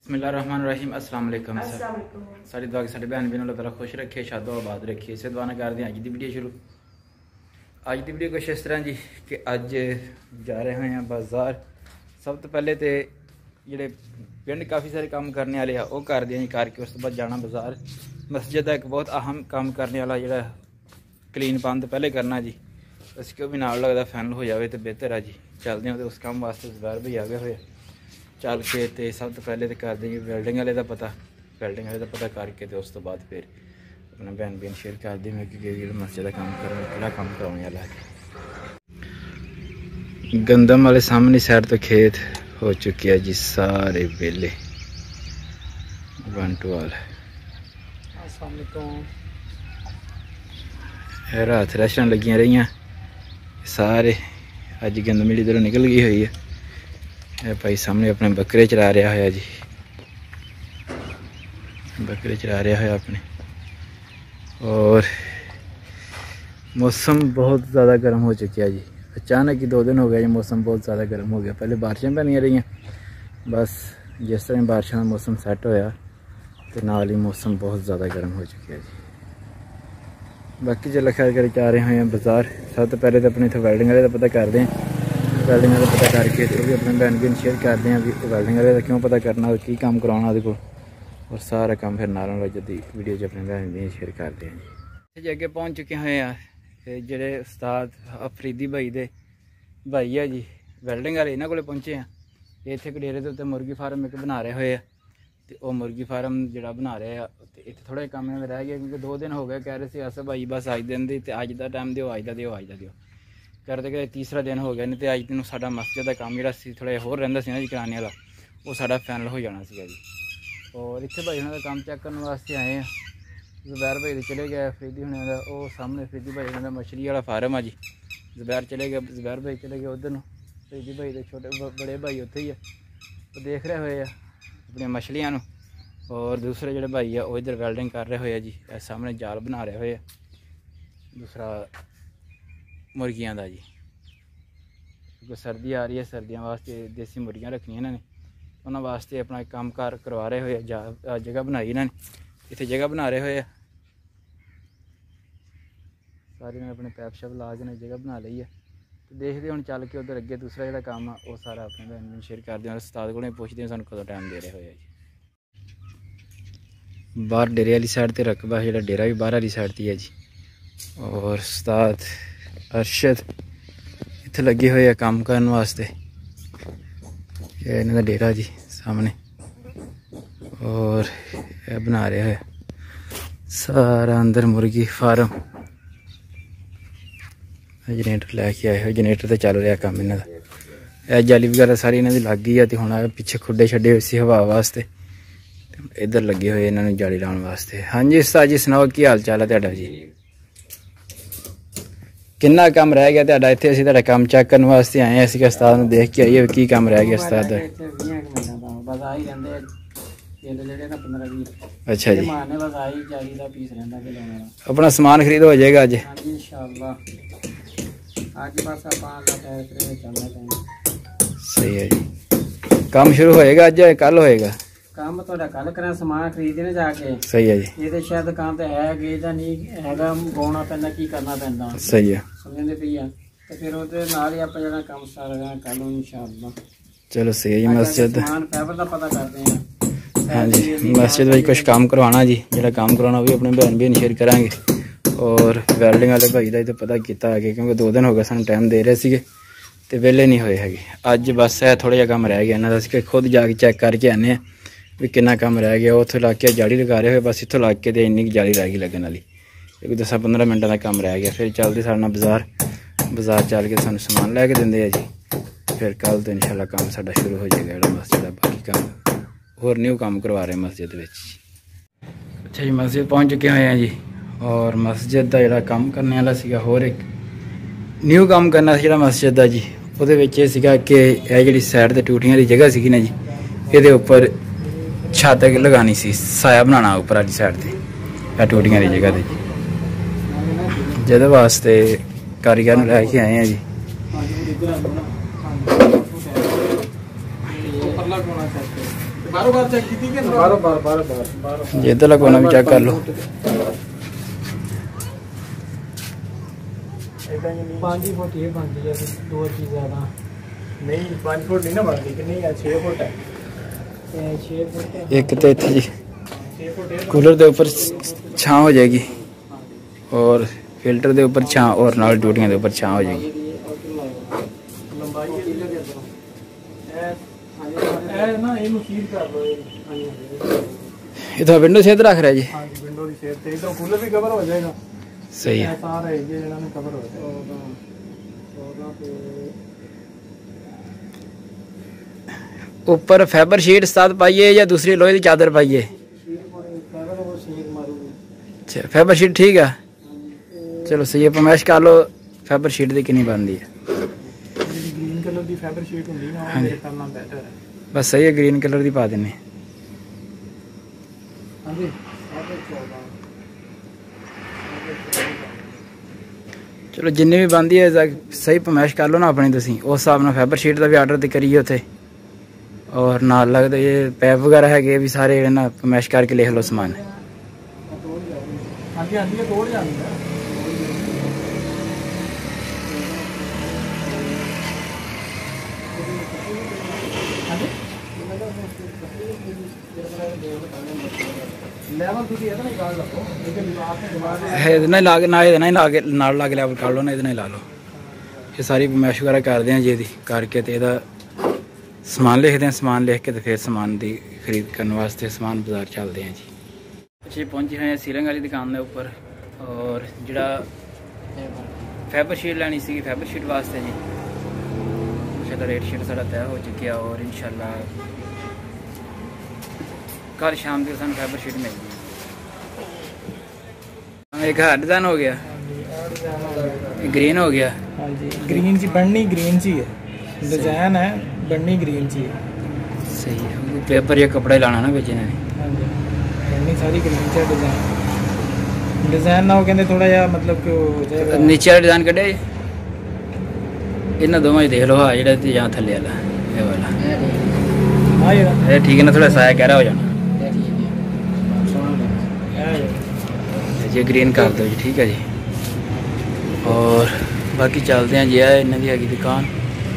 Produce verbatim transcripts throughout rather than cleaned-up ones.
बिस्मिल्लाहिर्रहमानिर्रहीम अस्सलाम वालेकुम सारी दुआ साढ़े भैन भी अल्लाह ताला खुश रखे शादो आबाद रखे इसे दुआ करते हैं। अज की वीडियो शुरू अज की वीडियो कुछ इस तरह जी कि अज जा रहे हैं बाज़ार। सब तो पहले तो जोड़े पिंड काफ़ी सारे काम करने वाले आ कर दिया जी करके उस तो बाद जाना बाज़ार। मस्जिद का एक बहुत अहम काम करने वाला जोड़ा क्लीन बंद पहले करना जी, उसको भी नाल लगता फाइनल हो जाए तो बेहतर है जी। चलते हैं तो उस काम वास्ते बाहर भी आ गए हुए चल के तो सब तो पहले तो कर देंगे वेल्डिंग वाले का पता वेल्डिंग वाले का पता करके तो उस तो बाद फिर अपना भैन भैन शेयर कर दी मैं कि मस्जिद का काम कर कि काम करवाने वाला है। गंदम वाले सामने साइड तो खेत हो चुके हैं जी सारे वेले वन टू ऑल। रात रैशन लगियां रही सारे अज गंदम इधरों निकल गई हुई है। भाई सामने अपने बकरे चरा रहा है जी, बकरे चरा रहा है अपने। और मौसम बहुत ज़्यादा गर्म हो चुका है जी, अचानक ही दो दिन हो गए जी मौसम बहुत ज़्यादा गर्म हो गया। पहले बारिशें पैनियां रही बस जिस तरह बारिशों का मौसम सैट होया तो नाल ही मौसम बहुत ज़्यादा गर्म हो चुका है जी। बाकी चलो खैर कर जा रहे हैं बाज़ार। सब तो पहले तो अपने इतने वेल्डिंग वाले का पता करते हैं, वेल्डिंग वाले पता करके तो भी अपने भैन भैन शेयर करते हैं भी वेल्डिंग वाले का क्यों पता करना और की काम करवाना वो और सारा काम फिर नालों जल्दी वीडियो अपने भैन भैन शेयर करते हैं जी। अगे पहुँच चुके हैं यार जोड़े उस्ताद अफरीदी भाई दे भाई है जी वेल्डिंग वाले इन्होंने को पहुँचे हैं। इतने कडेरे के उत्ते मुर्गी फार्म एक बना रहे हुए तो वह मुर्गी फार्म जोड़ा बना रहे हैं तो इतने थोड़े काम में रह गया क्योंकि दो दिन हो गए कह रहे थे अस भाई बस अज दिन की अज का टाइम दो अज का दो अज का दो करते करते तीसरा दिन हो गया नहीं तो अज दिन साडा मस्जिद का काम जोड़ा थोड़ा होर रहिंदा सी ना जी कराने वाला वो साडा फाइनल हो जाना सीगा जी। और इत्थे भाई उन्होंने काम चेक करने वास्ते आए हैं। जुबैर भाई चले गए अफरीदी होने का वो सामने अफरीदी भाई उन्होंने मछली वाला फार्म है जी। जुबैर चले गए जुबैर भाई चले गए उधर अफरीदी भाई के छोटे बड़े भाई उत्थे ही है वो देख रहे हुए है अपनी मछलियां और दूसरे जोड़े भाई है वो इधर वेल्डिंग कर रहे हुए जी। सामने जाल बना रहे हुए दूसरा मुर्गियां का जी क्योंकि सर्दी आ रही है सर्दियों वास्ते देसी मुर्गियां रखनियां इन्होंने उन्होंने वास्ते अपना काम कार करवा रहे हुए जा जगह बनाई इन्होंने इतने जगह बना रहे हुए सारे ने अपने पैप शैप ला के जगह बना ली है। तो देखते हम चल के उधर अगे दूसरा जो काम है वो सारा अपने भैन भैन शेयर करते हैं। उस्ताद को पुछते हैं सूँ कदों टाइम दे रहे हुए जी। बाहर डेरे वाली साइड तो रकबा जो डेरा भी बाहर वाली साइड थी है जी। और उस्ताद अरशद इत्थे लगे हुए हैं काम करने वास्ते ये इन्हों का डेरा जी सामने। और यह बना रहे हैं सारा अंदर मुर्गी फार्म जनरेटर लैके आए हुए जनरेटर तो चल रहा काम इन्हों का। यह जाली वगैरह सारी इन्हों की लग गई है तो हुण पिछे खुडे छड्डे हुए सी हवा वास्ते इधर लगे हुए इन्होंने जाली लाने वास्ते। हाँ जी उस्ताद जी सुनाओ की हाल चाल है तुहाडा जी? किन्ना काम रह गया तुहाडा इत्थे? असीं तुहाडा काम चेक करने वास्ते आए हैं। असीं उस्ताद नूं देख के आइए की काम रह गया उस्ताद दा। अच्छा जी अपना समान खरीद हो जाएगा अज सही है जी। काम शुरू होएगा अज कल होएगा काम तो कल करा समान खरीदने जाके सही है जी। ये तो शायद दुकान तो है गए जां नहीं हैगा गाउणा पैंदा की करना पैंदा सही है समझदे पई आ ते फिर ओदे नाल ही आपां जेड़ा काम सारा कल इंशाअल्लाह चलो सही है जी। मस्जिद समान फाइबर दा पता करते हैं। हाँ जी मस्जिद में कुछ काम करवाना जी जो काम करवाना भी अपने भैन भैन शेयर करांगे। और वेल्डिंग वाले भाई का तो पता किया है क्योंकि दो दिन हो गए सानूं टाइम दे रहे थे तो वेले नहीं होए है। अज बस है थोड़ा जिहा काम रह गया इन्हों का खुद जाके चेक करके आने भी कितना काम रह गया। उतों लग के जाली लगा रहे हुए बस इतों लग के तो इन्नी जाली रह गई लगन वाली क्योंकि दस पंद्रह मिनटों का काम रह गया। फिर चलते साढ़े बाज़ार बाज़ार चल के सानूं समान लैके देंगे है जी। फिर कल तो इंशाल्लाह काम साडा शुरू हो जाएगा जो मस्जिद का बाकी काम होर न्यू काम करवा रहे हैं मस्जिद में। अच्छा जी मस्जिद पहुँच चुके हुए हैं जी। और मस्जिद का जोड़ा काम करने वाला सीगा होर एक न्यू काम करना जो मस्जिद का जी वो कि यह जी साइड से टूटियां की जगह सी ना जी ये उपर छत लगानी सी साया बनाना उपर वाली साइड से या टूटियां की जगह जी जिहदे वास्ते कारीगर लैके आए हैं जी। बारह बार चेक की थी कि बारह बार बारह बार बारह ये तो लगवाना भी चेक कर लो। पाँच फुट ये बनती है दो चीज़ ज़्यादा नहीं, पाँच फुट नहीं ना बनती कि नहीं, छः फुट है, छः फुट एक तो इतने जी कूलर के ऊपर छां हो जाएगी और फिल्टर के ऊपर छां और नाल टूटियां के ऊपर छां हो जाएगी। ये तो विंडो सेट रख रहा है जी। हाँ जी, विंडो की सेट तो कूलर भी कवर हो जाएगा। सही है। सारा है ये इन्होंने कवर हो जाएगा। ऊपर फाइबर शीट साथ पाइए या दूसरी लोहे की चादर पाइए? अच्छा, फाइबर शीट ठीक है, चलो सही है। पमैश कर लो फाइबर शीट की कितनी बनती है? ग्रीन कलर की फाइबर शीट होंदी ना, हाँ जी, करना बेटर है। बस सही है, ग्रीन कलर की पा देने। हाँ जी, चलो जिन्नी भी बनती है सही पमैश कर लो ना अपनी तुसी, उस हिसाब नाल फाइबर शीट का भी आर्डर तो करिए उत्थे। और नाल लगता ये पैप वगैरह है भी सारे ना पमैश करके लिख लो समान। हाँ जी हाँ जी, तोड़ जानी है। इतना ला के ना इतना ही ला के नाल ला के लेवल कर लो ना, इतना ही ला लो। ये सारी पमैश वगैरह करते हैं जी करके तो यदा समान लिखते हैं, समान लिख के तो फिर समान की खरीद करने वास्ते समान बाजार चलते हैं जी। अच्छे पहुंचे हुए हैं सीलिंग वाली दुकान के ऊपर और जड़ा फाइबर शीट लैनी सी फाइबर शीट वास्ते जी इंशाल्लाह रेट शीट साढ़ा तय हो चुकी है और इंशाल्लाह कल शाम तक सानू फाइबर शीट मिल गई। एक हार डिजाइन हो गया, ग्रीन हो गया। हाँ जी, ग्रीन ची बननी ग्रीन ची है, डिजाइन है बननी ग्रीन ची है। सही है, पेपर या कपड़ा ही लाना ना बेचने ने। हाँ जी, बननी सारी ग्रीन ची डिजाइन डिजाइन ना हो कहते थोड़ा या मतलब कि हो जाएगा। नीचे वाला डिजाइन कटे इन्होंने दोवें देख लो। हाँ जेड़ा यहाँ थले वाला ये वाला हाँ ये ठीक है ना, थोड़ा साया गहरा हो जाना। ये ग्रीन कर दो जी, ठीक है जी। और बाकी चलते हैं जी, है इन्हों की हैगी दुकान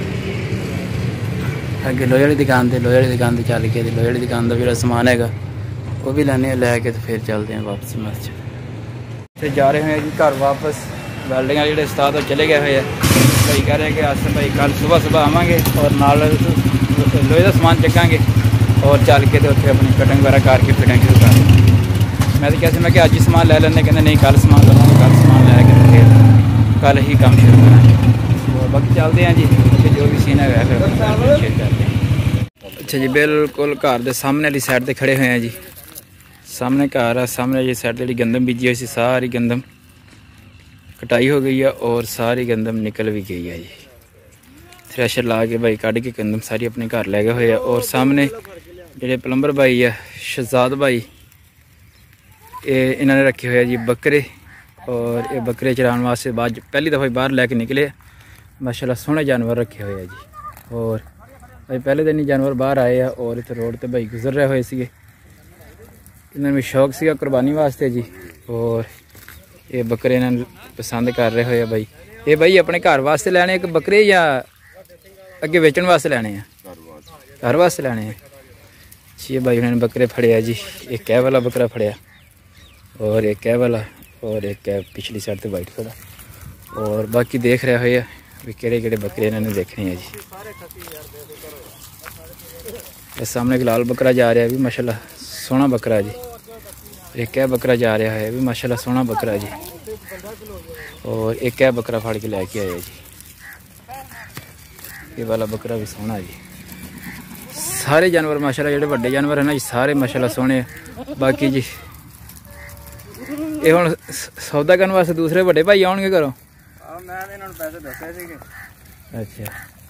अगे लोहे वाली दुकान से, लोहे वाली दुकान से चल के लोहे वाली दुकान का जो समान है वो भी लैने लैके तो फिर चलते हैं वापस मस्जिद। फिर जा रहे हैं जी घर वापस। वेल्डिंग वाले जो उस्ताद वो चले गए हुए हैं। भाई कह रहे हैं कि अस भाई कल सुबह सुबह आवांगे और नाल लोहे का समान चकांगे और चल के तो उत्थे अपनी कटिंग वगैरह करके फिटिंग शुरू कर। मैं तो कहते मैं कि अज ही समान लै लें, कहते नहीं कल समान लवांगे, कल समान लैके फिर कल ही काम शुरू करेंगे। और बाकी चलते हैं जी कि जो भी सीन है फिर शेयर करते हैं। अच्छा जी, बिल्कुल घर के सामने वाली साइड पर खड़े हुए हैं जी। सामने घर है, सामने जी साइड जी गंदम बीजी हुई सी, सारी गंदम कटाई हो गई है और सारी गंदम निकल भी गई है जी। थ्रैशर ला के भाई कढ़ के गंदम सारी अपने घर लै गए हुए है। और सामने जोड़े प्लंबर भाई है शहजाद भाई, ये इन्होंने रखे हुए जी बकरे और ये बकरे चराने वास्ते बाद पहली दफ़ा बाहर लैके निकले। माशाल्लाह सोहने जानवर रखे हुए हैं जी। और भाई पहले दिन ही जानवर बाहर आए हैं और इतने रोड पर भाई गुजर रहे हुए थे। इन्होंने भी शौक सी कुर्बानी वास्ते जी और ये बकरे इन्होंने पसंद कर रहे हुए भाई। ये भाई अपने घर वास्ते लैने एक बकरे या अगे बेचने वास्ते लैने हैं? घर वास्ते लैने हैं। ये भाई उन्होंने बकरे फड़े जी, एक कै वाला बकरा फड़िया और एक कै वाला और एक कै पिछली साइड से वाइट वाला। और बाकी देख रहे हुए भी केड़े केड़े बकरे इन्होंने देखने हैं जी। इस सामने एक लाल बकरा जा रहा है भी माशाल्लाह सोहना बकरा जी। एक कै बकरा जा रहा है भी माशाल्लाह सोहना बकरा जी। और एक कै बकरा फाड़ के लैके आया जी। ये वाला बकरा भी सोहना जी। सारे जानवर माशाल्लाह जोड़े बड़े जानवर है ना जी सारे माशाल्लाह सोहने। बाकी जी ये हुण सौदा करने वास्ते दूसरे बड़े भाई आउणगे घरों? अच्छा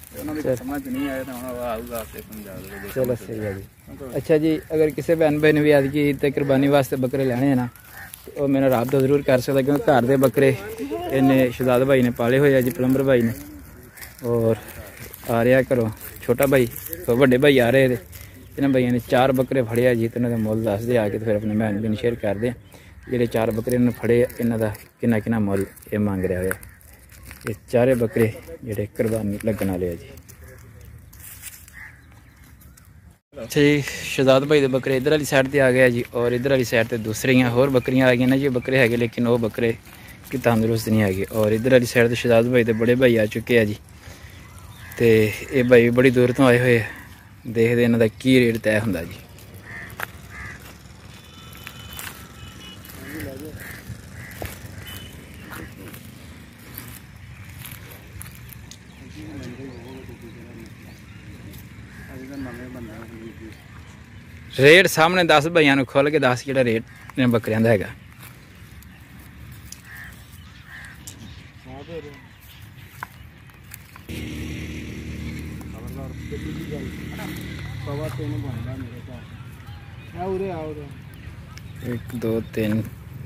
चलो सही है जी। अच्छा जी, अगर किसी भैन भाई ने भी आज की ईद ते कुर्बानी वास्ते बकरे लेने हैं ना तो वो मेरा राबता जरूर कर सकता, क्योंकि घर के बकरे इन्हें शहजाद भाई ने पाले हुए जी, प्लंबर भाई ने। और आ रहा घरों छोटा भाई तो बड़े भाई आ रहे थे इन्होंने भाइयों ने चार बकरे फड़े जी, तो उन्होंने मुल दस दे आके तो फिर अपने भैन भी शेयर कर दें। ਜਿਹੜੇ चार बकरे इन्होंने फड़े इन्हों का किन्ना किन्ना मुल ये मंग रहा है। ये चारे बकरे ਜਿਹੜੇ कुर्बानी लगन वाले जी। अच्छा जी, शहजाद भाई के बकरे इधर वाली साइड पर आ गया जी, और इधर वाली साइड पर दूसरी होर बकरियाँ आ गई ना जी। बकरे है लेकिन वो बकरे कि तंदुरुस्त नहीं है। और इधर वाली साइड तो शहजाद भाई के बड़े भाई आ चुके हैं जी। तो ये भाई बड़ी दूर तो आए हुए, देखते इन्हों का की रेट तय होंगे जी। रेट सामने दस भाइयों खोल के दस जो रेट इन बकरियां का है। एक दो तीन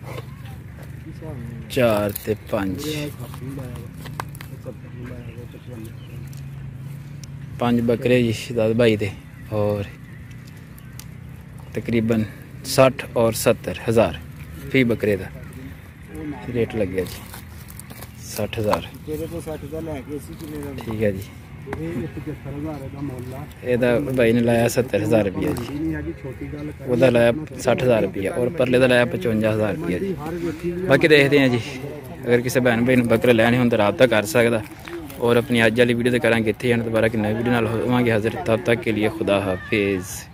चार ते पांच पांच बकरे जी शहजाद भाई दे, और तकरीबन साठ और सत्तर हज़ार फी बकरे का रेट लग गया जी। साठ हज़ार ठीक है जी। ਇਹਦਾ भाई ने लाया सत्तर हज़ार रुपया जी, ਉਹਦਾ लाया साठ हज़ार रुपया, और परले का लाया पचवंजा हज़ार रुपया जी। बाकी देखते हैं जी, अगर किसी भैन भाई ने बकरे लैने हों तो रबता कर सकता। और अपनी अज वाली वीडियो तो करा इतने, दोबारा कि नई वीडियो नाल होवांगे हाजिर। तब तक के लिए खुदा हाफिज़।